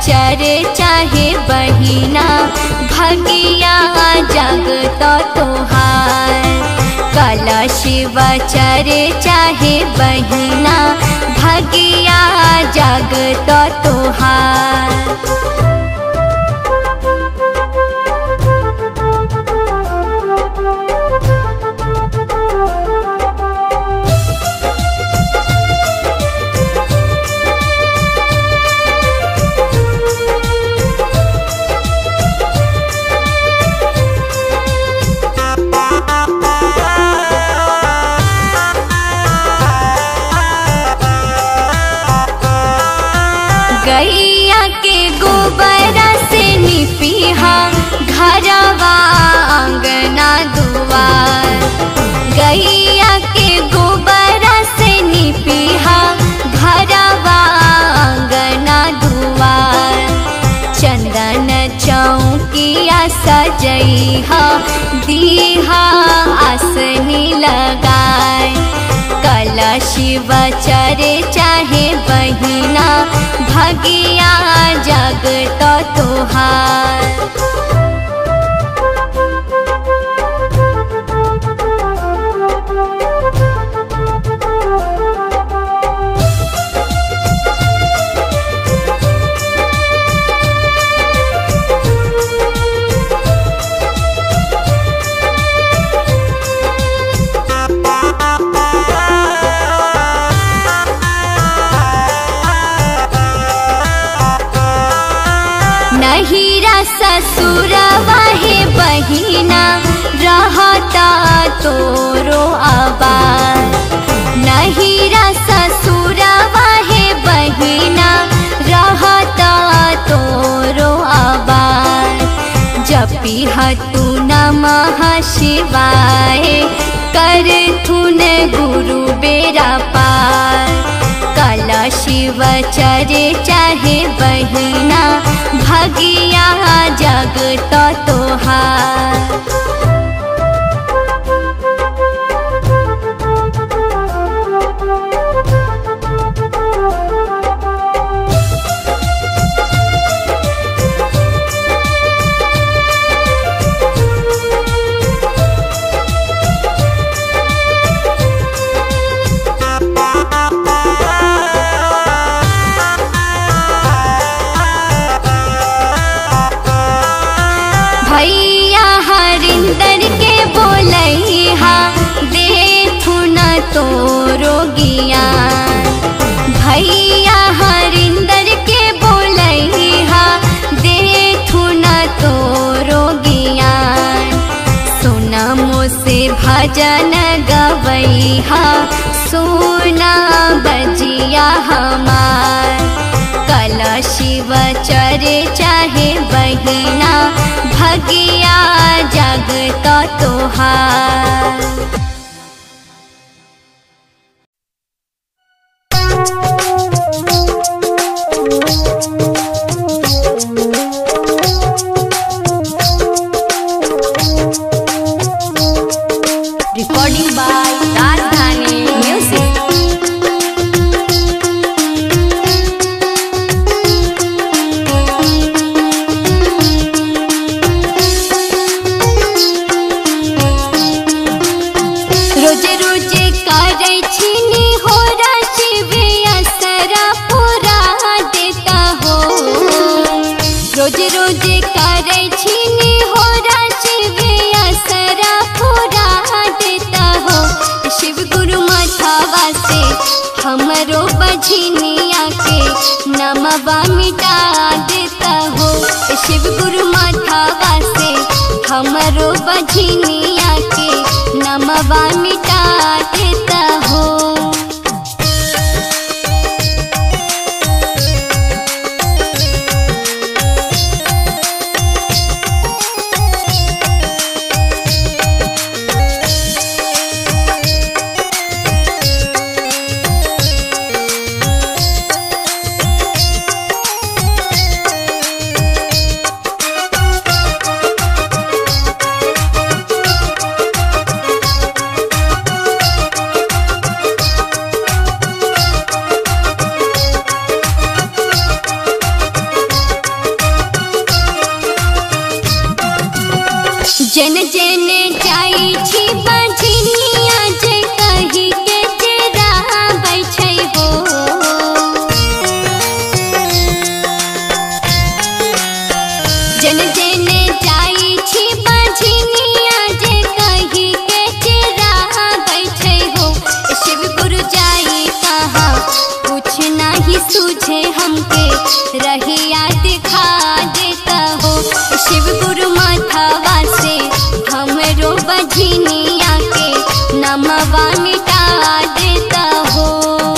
चरे चाहे बहिना भगिया जगत तोहार। कला शिव चरे चाहे बहिना भगिया जगत तोहार। गैया के गोबरा से निपिहा घरवा अंगना दुआर। गैया के गोबरा से निपिहा घरवा अंगना दुआर। चंदन चौकिया सजैहा दीहा आसनी लगाए। कला शिव चरे चाहे बहिना भगिया जगत तोहार। नहिरा ससुरवा हे बहिना रहता तोरो आबाद। नहिरा ससुरवा हे बहिना रहता तोरो आबाद। जपिहा तू नमः शिवाय करथुन गुरु बेरा पार। कला शिव चरे चाहे बहिना भगिया जगत तोहार। भैया हरिंदर के बोलैहा देखुन तोरो ज्ञान। भैया हरिंदर के बोलैहा देखुन तोरो ज्ञान। सोनमो से भजन गवैहा सोना बजिया हमार। कला शिव चरे चाहे बहिना भगिया जगत तोहार। Recording by Rajdhani music. रोजे रोजे करे छिनी हो शिवे असरा पूरा देता हो। रोजे रोजे करे छिनी हो शिवे असरा पूरा देता हो। शिव गुरु माथावा से हमरो बझनिया के नमवा मिटा देता हो। शिव गुरु माथावा से हमरो बझनिया के नमवा मिटा देता हो। जन जन जाई छी बंझिनिया जे कही के तेरा बैठे हो। जन जन जाई छी बंझिनिया जे कही के तेरा बैठे हो। शिव गुरु जाई कहाँ कुछ नहीं सूझे हमके रहिया दिखा देता हो। शिव गुरु माथावा से हमरो बझिनिया के नमवा मिटा देता हो।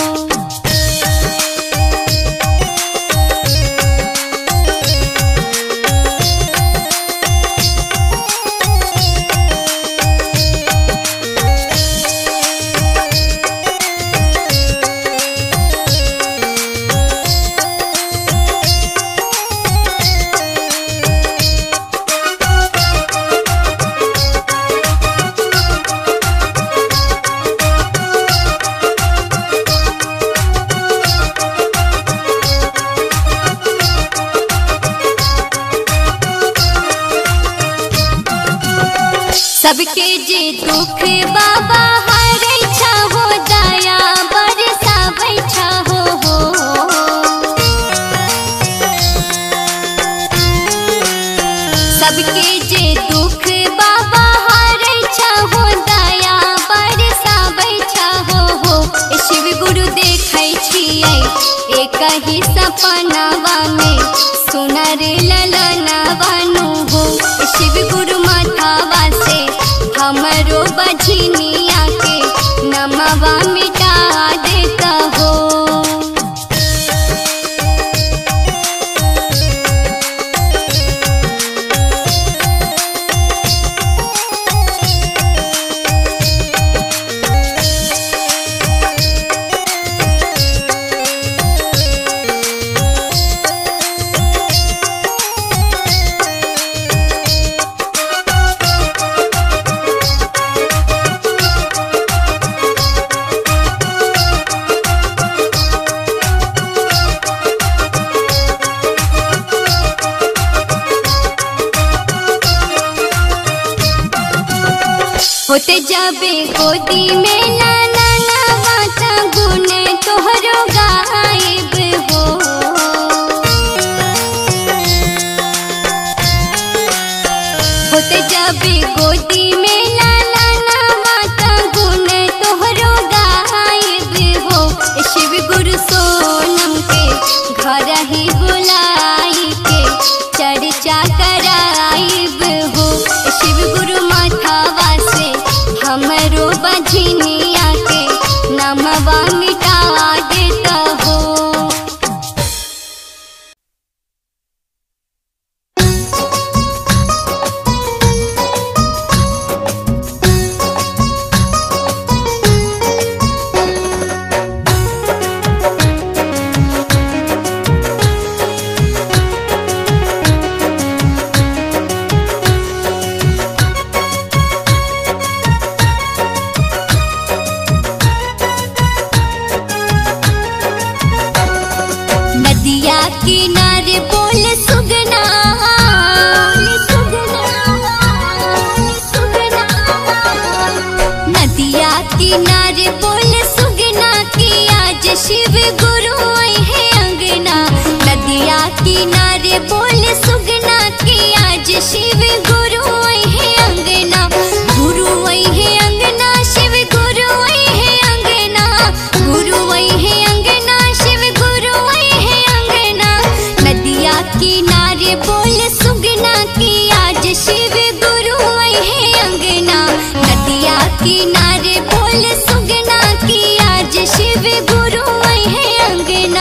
सबके जे दुख बाबा हरै छा हो। दया बरसाबै छा हो। सबके जे दुख बाबा हरै छा हो। दया बरसाबै छा हो। शिव गुरु देखै छियै एक ही सपनावा में सुनर ललनवा नु हो। शिव गुरु माथावा से हमरो बझिनिया के नमवा मिटा देता हो। होते जाबे गोदी में लाला नवाता गुण तोहरो गायब हो। होते जाबे गोदी में लाला नवाता गुण तोहरो गायब हो। शिव गुरु सोनम के घर ही बुलाई के चर्चा कराइब हो। शिव गुरु माथावा से हमरो बझिनिया के नमवा मिटा देता हो। किनारे बोल सुगना नदिया किनारे बोल सुगना की आज शिव गुरु आई है अंगना। नदिया किनारे बोल सुगना की आज शिव गुरु आई है अंगना। गुरु आई है अंगना शिव गुरु आई है अंगना। गुरु आई है अंगना शिव गुरु आई है अंगना। नदिया किनारे बोल सुगना की आज शिव गुरु आई है अंगना। नदिया किनारे बोल सुगना की आज शिव गुरु आई है अंगना।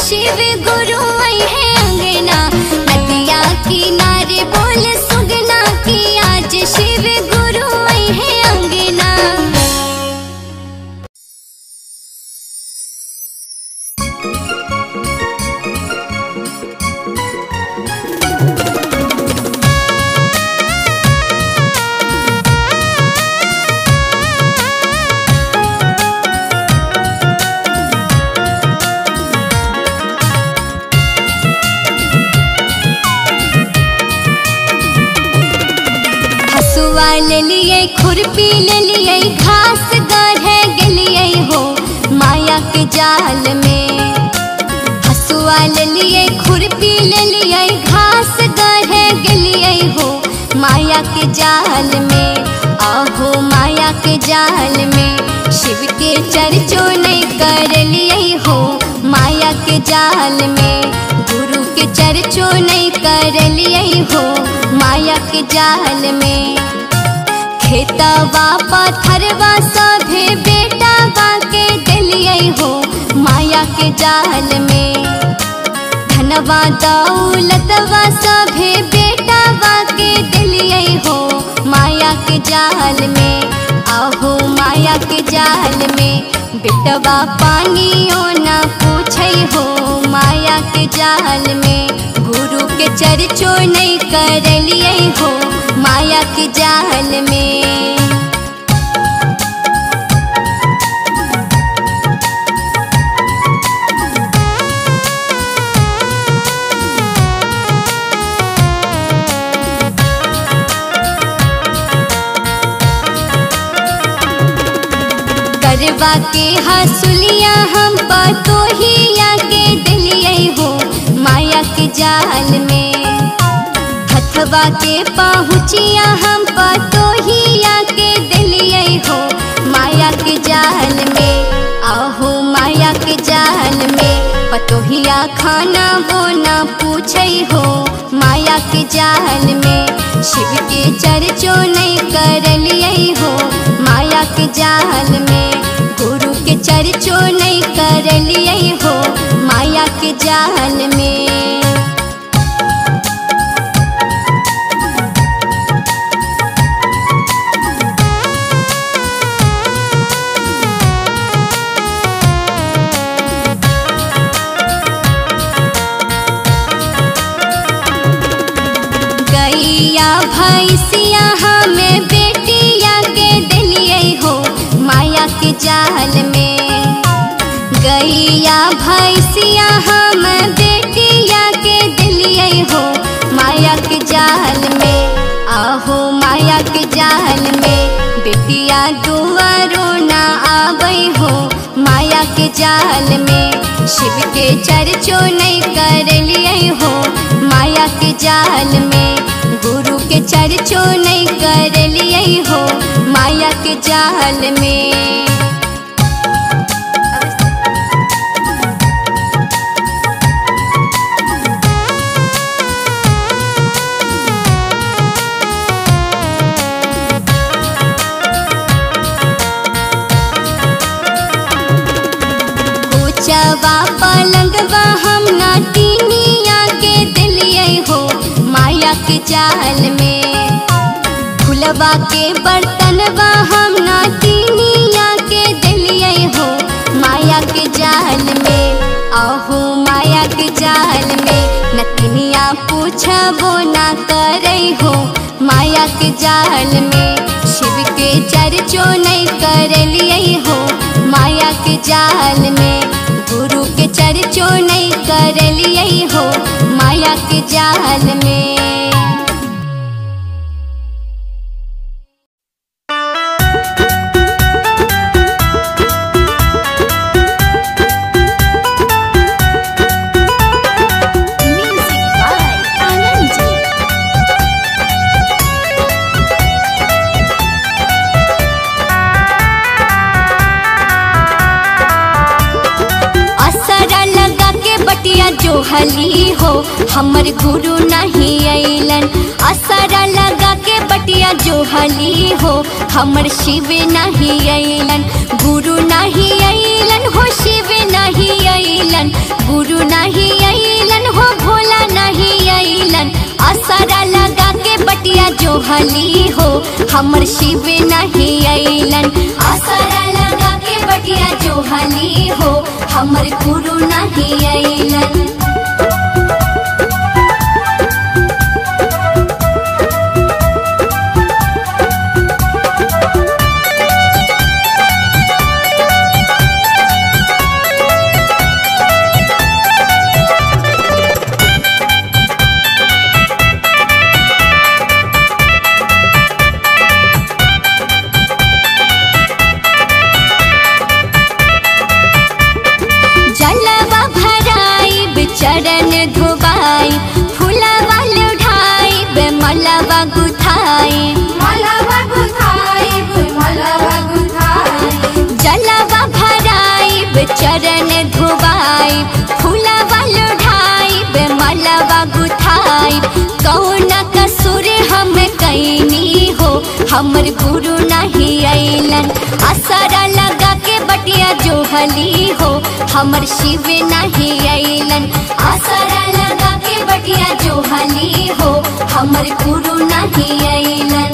शिव गुरु आई है अंगना। नदिया किनारे बोले सुगना की आज शिव गुरु आई है अंगना। ले लिए खुरपी ले लिए घास गढ़े गलिए हो माया के जाल में। हसुआ ले लिए खुरपी ले लिए घास गढ़े गलिए हो माया के जाल में। आहो माया के जाल में शिव के चर्चों नहीं कर लिए हो माया के जाल में। गुरु के चर्चों नहीं कर लिए हो माया के जाल में। खेतवा पत्थरवा सभे बेटा बाके दिलिए हो माया के जाल में। धनवा दौलतवा सभे बेटा बाके दिलिए हो माया के जाल में। आहो माया के जाल में बेटवा पानियों न पूछे हो माया के जाल में। गुरु के चर्चों नहीं कर लिए हो माया के जाल में। करवा के हसुलिया हम पतोहिया के दिलिए हो माया के जाल में। हथवा के पहुँचिया हम पतोहिया के दिलिए हो माया के जाल में। आहो माया के जाल में पतोहिया खाना वो न पूछे हो माया के जाल में। शिव के चर्चों नहीं कर लिए हो माया के जाल में। गुरु के चर्चों नहीं कर लिए हो माया के जाल में। गैया भैंसिया हमें बेटिया के दिलिए हो माया के जाल में। गैया भैंसिया हम बेटिया के दिलिए हो माया के जाल में। आहो माया के जाल में बेटिया दुआरों ना आवे हो माया के जाल में। शिव के चर्चों नहीं कर लिए हो माया के जाल में। गुरु के चर्चों नहीं कर लिए हो माया के जाल में। कोचवा पलंगवा हम ना टीनिया के दिलिए हो माया के जाल में। फुलवा के बर्तनवा हम ना टीनिया के दिलिए हो माया के जाल में। आहो माया के जाल में नतनिया पूछबो ना करे हो माया के जाल में। शिव के चर्चों नहीं कर लिए हो माया के जाल में। गुरु के चर्चों नहीं कर लिए हो माया के जाल में। जो हली हो हमर गुरु नहीं अइलन। असरा लगा के बटिया जो हली हो हमर शिव नहीं अइलन। गुरु नहीं अइलन हो शिव नहीं अइलन। गुरु गुरु नहीं अइलन हो भोला नहीं अइलन। असरा लगा के बटिया जो हली हो हमर शिव नहीं अइलन। असरा लगा के बटिया जो हली हो हमर गुरु नहीं अइलन। चरण धोबाई फूलवा लुढ़ाई मलवा गुथाई मलवा गुथाई मलवा गुथाई। जलवा भराई चरण धोबाई फूलवा लुढ़ाई मलवा गुथाई। कौन कसूर हम कैनी हो हमर गुरु नहीं अइलन। असरा लगा के बटिया जो हली हो हमर शिव नहीं अइलन। असरा लगा के बटिया जो हली हो हमर गुरु नहीं अइलन।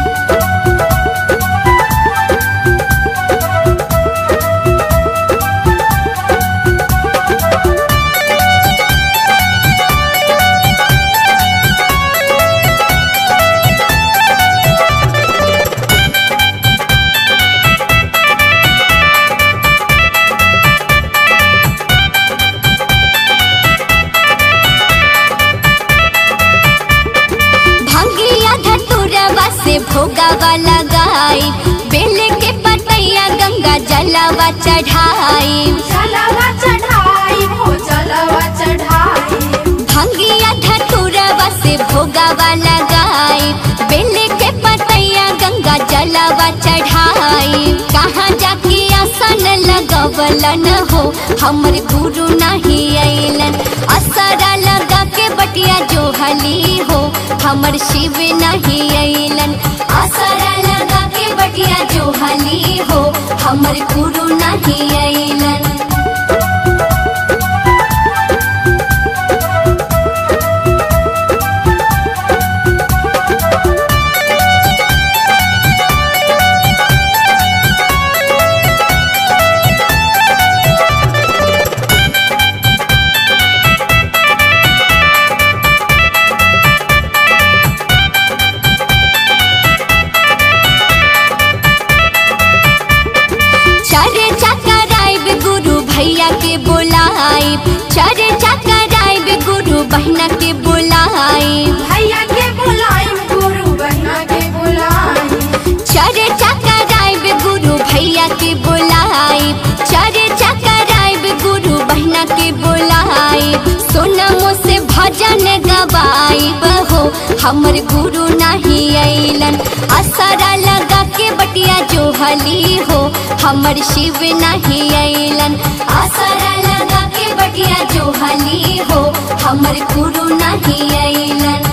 भोगावा लगाई बेल के पतैया गंगा जलवा चढ़ाई जलवा चढ़ाई हो जलवा चढ़ाई। भंगिया धतुरवा से भोगावा लगाई बेल के पतैया गंगा जलवा चढ़ाई। कहाँ जाके आसन लगवलन हो हमर गुरु नहीं अइलन। असरा लगा के बटिया जो हली हो हमर शिव नहीं अइलन। असरा लगा के बटिया जो हली हो हमर गुरु नहीं अइलन। भैया के बुलाई चर्चा कराइब गुरु बहना के बुलाई भैया के बुलाई गुरु बहना के बुलाई। चर्चा कराइब गुरु भैया के बुलाई चर्चा कराइब गुरु बहना के बुलाई। सोनमो से भजन गवाइब हो हमर गुरु नहीं अइलन। असरा लगा के बटिया जो हली हो हमर शिव नहीं अइलन। असरा लगा के बटिया जो हली हो हमर गुरु नहीं अइलन।